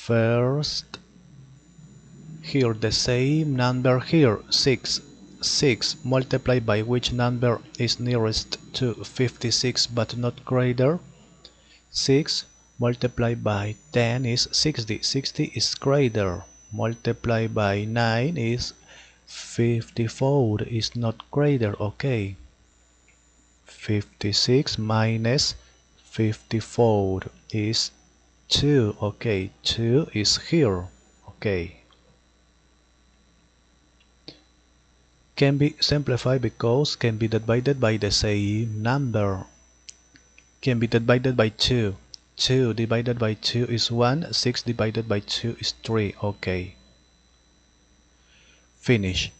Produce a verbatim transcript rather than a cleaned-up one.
First, here the same number here, six. six multiplied by which number is nearest to fifty-six but not greater? six multiplied by ten is sixty. sixty is greater. Multiplied by nine is fifty-four, is not greater. Okay. fifty-six minus fifty-four is two. Okay, two is here. Okay. Can be simplified because can be divided by the same number. Can be divided by two. two divided by two is one. six divided by two is three. Okay. Finish.